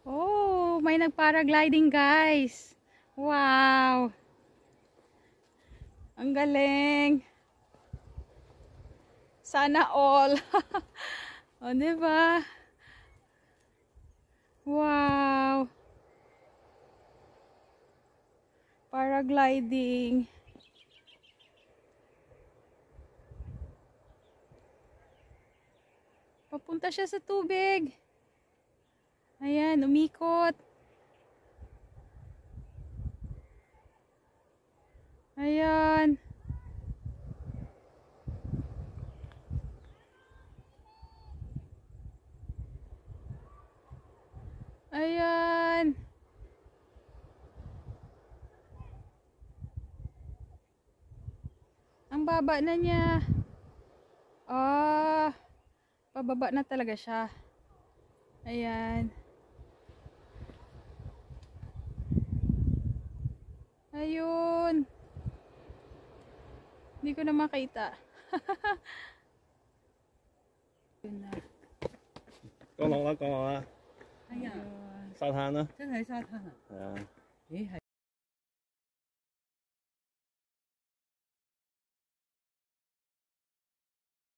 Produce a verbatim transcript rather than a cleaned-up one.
Oh, may nag-paragliding guys. Wow. Ang galing. Sana all. O, diba? Wow. Paragliding. Papunta siya sa tubig. Ayan, umikot. Ayan. Ayan. Ang baba na niya. Ah, pababa na talaga siya. Ayan. Ayun. Hindi ko na makita. Yun na. 講落啦，講落啦。 哎呀， 沙灘啦， 真係沙灘啊！ 係啊。 咦係。